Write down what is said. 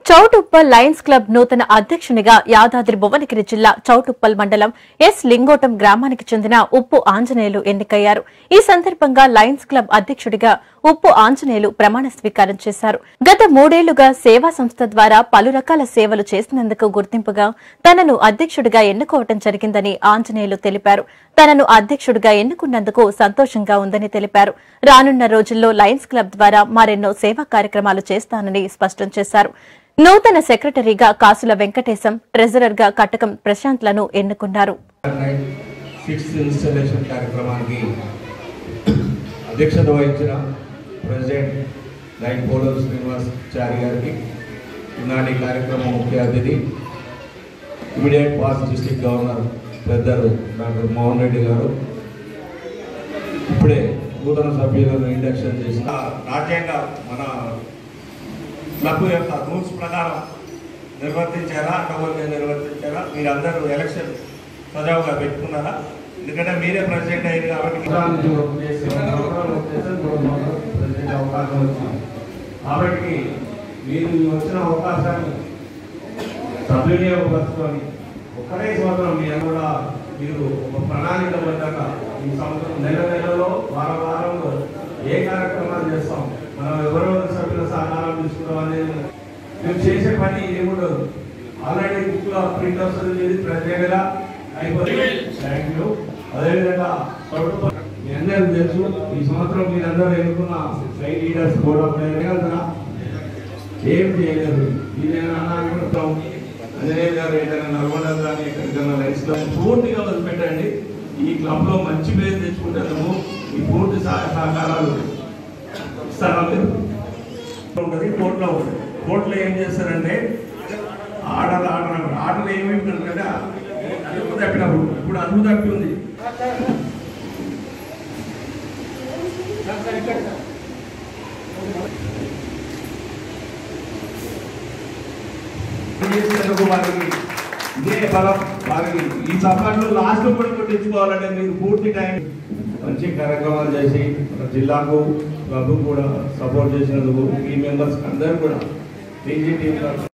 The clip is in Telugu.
చౌటుప్పల్ లయన్స్ క్లబ్ నూతన అధ్యక్షునిగా యాదాద్రి భువనగిరి జిల్లా చౌటుప్పల్ మండలం ఎస్ లింగోటం గ్రామానికి చెందిన ఉప్పు ఆంజనేయులు ఎన్నికయ్యారు. ఈ సందర్భంగా లయన్స్ క్లబ్ అధ్యక్షుడిగా ఉప్పు ఆంజనేయులు ప్రమాణ స్వీకారం చేశారు. గత 3 ఏళ్లుగా సేవా సంస్థ ద్వారా పలు రకాల సేవలు చేసినందుకు గుర్తింపుగా తనను అధ్యక్షుడిగా ఎన్నుకోవడం జరిగిందని ఆంజనేయులు తెలిపారు. తనను అధ్యక్షుడిగా ఎన్నుకున్నందుకు సంతోషంగా ఉందని తెలిపారు. రానున్న రోజుల్లో లయన్స్ క్లబ్ ద్వారా మరెన్నో సేవా కార్యక్రమాలు చేస్తానని స్పష్టం చేశారు. నూతన సెక్రటరీగా కాసుల వెంకటేశం, ట్రెజరర్ గా కటకం ప్రశాంత్లను ఎన్నుకున్నారు. అధ్యక్షత వహించిన ప్రెసిడెంట్ లైన్ పోలో శ్రీనివాస్ చారి గారికి, ఈనాటి కార్యక్రమం ముఖ్య అతిథి ఇమీడియట్ పాస్ట్ డిస్ట్రిక్ట్ గవర్నర్ పెద్దలు డాక్టర్ మోహన్ రెడ్డి గారు, ఇప్పుడే నూతన సభ్యులను ఇండక్షన్ చేసిన రాజ్యాంగ మన క్లబ్ యొక్క రూల్స్ ప్రకారం నిర్వర్తించారా, అటవల్గా నిర్వర్తించారా, మీరందరూ ఎలక్షన్ సజావుగా పెట్టుకున్నారా? ఎందుకంటే మీరే ప్రెసిడెంట్ అయ్యారు కాబట్టి అవకాశం వచ్చింది. కాబట్టి మీరు వచ్చిన అవకాశాన్ని సద్వినియోగపరుచుకొని ఒక్కడే సంవత్సరం మీరు ఒక ప్రణాళిక పడ్డాక ఈ సంవత్సరం నెలలో వారంలో ఏ కార్యక్రమాలు చేస్తాం, మనం ఎవరో సభ్యుల సహకారం తీసుకుంటాం అనేది మేము చేసే పని ఏముండదు. ఆల్రెడీ బుక్లో ప్రింట్ వస్తుంది, ప్రత్యేకంగా అయిపోతుంది. Thank you. అదేవిధంగా మీ అందరికీ తెలుసు, ఈ సంవత్సరం మీరందరూ ఎన్నుకున్న స్ట్రైట్ లీడర్స్ కూడా ఏం చేయలేదు. ఇదేనా అంజనేయ గారు ఏదైనా నల్గొండ కానీ ఎక్కడికైనా లైఫ్లో పూర్తిగా వదిలిపెట్టండి. ఈ క్లబ్లో మంచి పేరు తెచ్చుకుంటాము. ఈ పూర్తి సహకారాలు ఇస్తారా? మీరు ఉంటుంది కోర్టులో ఉంటుంది. కోర్టులో ఏం చేస్తారంటే ఆటలు ఏమేమి కదా అదుపు తప్పినప్పుడు, ఇప్పుడు అదుపు తప్పి ఉంది. వారికి ఇదే బలం, వారికి ఈ సభలో లాస్ట్ కూడా కొట్టించుకోవాలంటే మీరు పూర్తి టైం మంచి కార్యక్రమాలు చేసి జిల్లాకు క్లబ్ కూడా సపోర్ట్ చేసినందుకు ఈ మెంబర్స్ అందరూ కూడా టీజీ టీం